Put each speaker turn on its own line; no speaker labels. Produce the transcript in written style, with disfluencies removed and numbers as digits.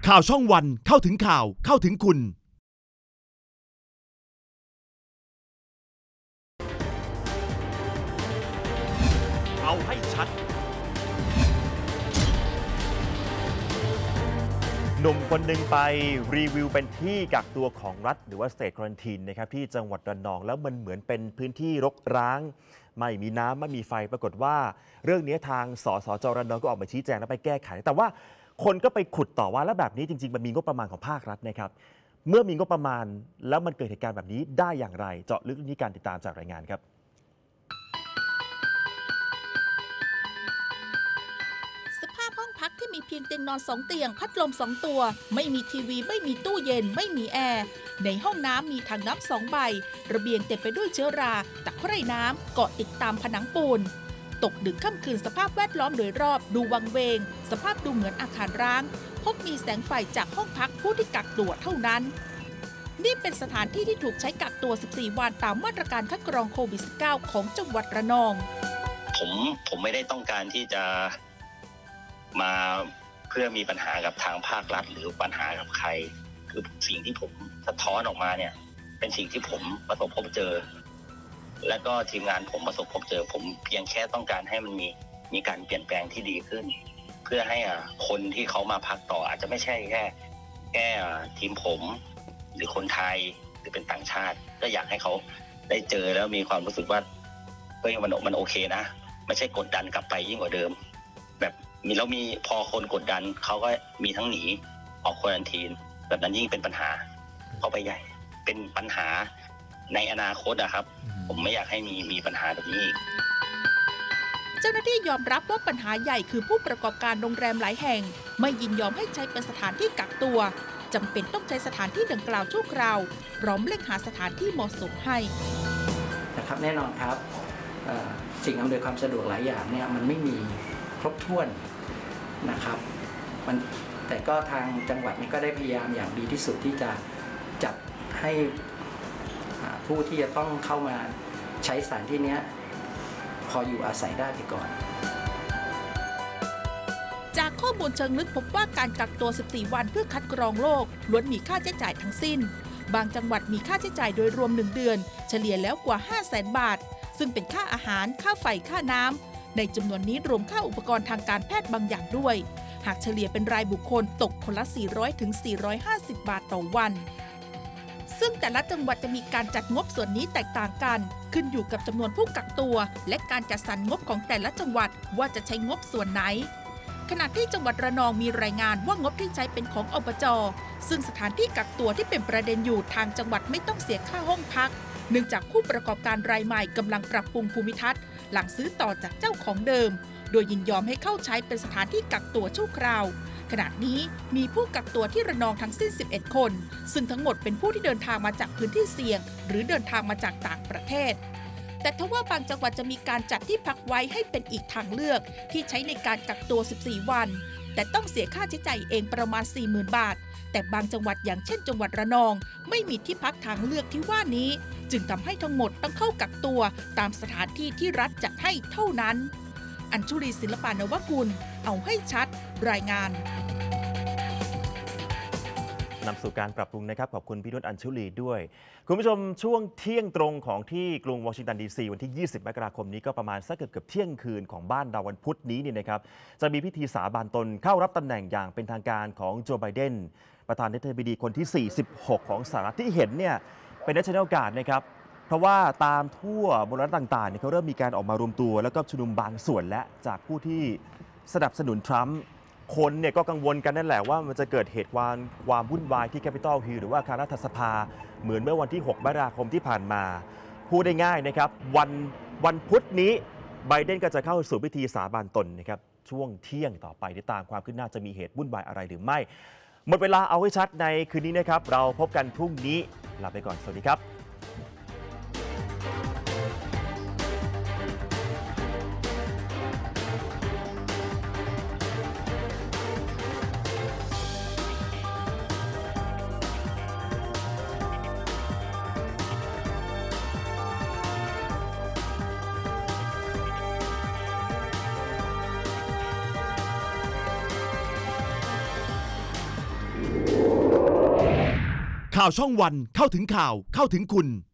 ข่าวช่องวันเข้าถึงข่าวเข้าถึงคุณเอาให้ชัดหนุ่มคนหนึ่งไปรีวิวเป็นที่กักตัวของรัฐหรือว่า State Quarantine นะครับที่จังหวัดระนองแล้วมันเหมือนเป็นพื้นที่รกร้างไม่มีน้ำไม่มีไฟปรากฏว่าเรื่องนี้ทางสสจ.ระนองก็ออกมาชี้แจงและไปแก้ไขแต่ว่าคนก็ไปขุดต่อว่าแล้วแบบนี้จริงๆมันมีงบประมาณของภาครัฐนะครับเมื่อมีงบประมาณแล้วมันเกิดเหตุการณ์แบบนี้ได้อย่างไรเจาะลึกเรื่องนี้การติดตามจากรายงานครับ
สภาพห้องพักที่มีเพียงเตียงนอน2เตียงพัดลม2ตัวไม่มีทีวีไม่มีตู้เย็นไม่มีแอร์ในห้องน้ำมีถังน้ำ2ใบระเบียงเต็มไปด้วยเชื้อราตะไคร่น้ำเกาะติดตามผนังปูนตกดึกค่ำคืนสภาพแวดล้อมโดยรอบดูวังเวงสภาพดูเหมือนอาคารร้างพบมีแสงไฟจากห้องพักผู้ที่กักตัวเท่านั้นนี่เป็นสถานที่ที่ถูกใช้กักตัว14วันตามมาตรการคัดกรองโควิด -19 ของจังหวัดระนอง
ผมไม่ได้ต้องการที่จะมาเพื่อมีปัญหากับทางภาครัฐหรือปัญหากับใครคือสิ่งที่ผมสะท้อนออกมาเนี่ยเป็นสิ่งที่ผมประสบพบเจอและก็ทีมงานผมประสบพบเจอผมเพียงแค่ต้องการให้มันมีการเปลี่ยนแปลงที่ดีขึ้นเพื่อให้คนที่เขามาพักต่ออาจจะไม่ใช่แค่ทีมผมหรือคนไทยหรือเป็นต่างชาติก็อยากให้เขาได้เจอแล้วมีความรู้สึกว่าเฮ้ยมันโอเคนะไม่ใช่กดดันกลับไปยิ่งกว่าเดิมแบบมีพอคนกดดันเขาก็มีทั้งหนีออกควอรันทีนแบบนั้นยิ่งเป็นปัญหาเข้าไปใหญ่เป็นปัญหาในอนาคตอะครับผมไม่อยากให้มีปัญหาแบบนี้อีก
เจ้าหน้าที่ยอมรับว่าปัญหาใหญ่คือผู้ประกอบการโรงแรมหลายแห่งไม่ยินยอมให้ใช้เป็นสถานที่กักตัวจำเป็นต้องใช้สถานที่ดังกล่าวชั่วคราวพร้อมเร่งหาสถานที่เหมาะสมให้
นะครับแน่นอนครับสิ่งอำนวยความสะดวกหลายอย่างเนี่ยมันไม่มีครบถ้วนนะครับแต่ก็ทางจังหวัดนี้ก็ได้พยายามอย่างดีที่สุดที่จะจัดให้ผู้ที่จะต้องเข้ามาใช้สถานที่นี้พออยู่อาศัยได้ไปก่อน
จากข้อมูลเชิงลึกพบว่าการกักตัว14วันเพื่อคัดกรองโรคล้วนมีค่าใช้จ่ายทั้งสิ้นบางจังหวัดมีค่าใช้จ่ายโดยรวม1เดือนเฉลี่ยแล้วกว่า 500,000 บาทซึ่งเป็นค่าอาหารค่าไฟค่าน้ำในจำนวนนี้รวมค่าอุปกรณ์ทางการแพทย์บางอย่างด้วยหากเฉลี่ยเป็นรายบุคคลตกคนละ400 ถึง 450 บาทต่อวันซึ่งแต่ละจังหวัดจะมีการจัดงบส่วนนี้แตกต่างกันขึ้นอยู่กับจำนวนผู้กักตัวและการจัดสรรงบของแต่ละจังหวัดว่าจะใช้งบส่วนไหนขณะที่จังหวัดระนองมีรายงานว่างบที่ใช้เป็นของอบจ.ซึ่งสถานที่กักตัวที่เป็นประเด็นอยู่ทางจังหวัดไม่ต้องเสียค่าห้องพักเนื่องจากผู้ประกอบการรายใหม่กำลังปรับปรุงภูมิทัศน์หลังซื้อต่อจากเจ้าของเดิมโดยยินยอมให้เข้าใช้เป็นสถานที่กักตัวชั่วคราวขณะนี้มีผู้กักตัวที่ระนองทั้งสิ้น11คนซึ่งทั้งหมดเป็นผู้ที่เดินทางมาจากพื้นที่เสี่ยงหรือเดินทางมาจากต่างประเทศแต่ทว่าบางจังหวัดจะมีการจัดที่พักไว้ให้เป็นอีกทางเลือกที่ใช้ในการกักตัว14วันแต่ต้องเสียค่าใช้จ่ายเองประมาณ 40,000 บาทแต่บางจังหวัดอย่างเช่นจังหวัดระนองไม่มีที่พักทางเลือกที่ว่านี้จึงทำให้ทั้งหมดต้องเข้ากักตัวตามสถานที่ที่รัฐจัดให้เท่านั้นอัญชุลีศิลปานวกุลเอาให้ชัดรายงาน
นำสู่การปรับปรุงนะครับขอบคุณพี่นุ่นอัญชุลีด้วยคุณผู้ชมช่วงเที่ยงตรงของที่กรุงวอชิงตันดีซีวันที่20มกราคมนี้ก็ประมาณสักเกือบเที่ยงคืนของบ้านเราวันพุธนี้นี่นะครับจะมีพิธีสาบานตนเข้ารับตำแหน่งอย่างเป็นทางการของโจไบเดนประธานาธิบดีคนที่46ของสหรัฐที่เห็นเนี่ยเป็น National Guard นะครับเพราะว่าตามทั่วบนรัฐต่างๆเขาเริ่มมีการออกมารวมตัวแล้วก็ชุมนุมบางส่วนและจากผู้ที่สนับสนุนทรัมป์คนเนี่ยก็กังวลกันนั่นแหละว่ามันจะเกิดเหตุความวุ่นวายที่แคปิตอลฮิลล์หรือว่าอาคารรัฐสภาเหมือนเมื่อวันที่6มกราคมที่ผ่านมาพูดได้ง่ายนะครับวันพุธนี้ไบเดนก็จะเข้าสู่พิธีสาบานตนนะครับช่วงเที่ยงต่อไปติดตามความคืบหน้าจะมีเหตุวุ่นวายอะไรหรือไม่หมดเวลาเอาให้ชัดในคืนนี้นะครับเราพบกันพรุ่งนี้ลาไปก่อนสวัสดีครับ
ข่าวช่องวันเข้าถึงข่าวเข้าถึงคุณ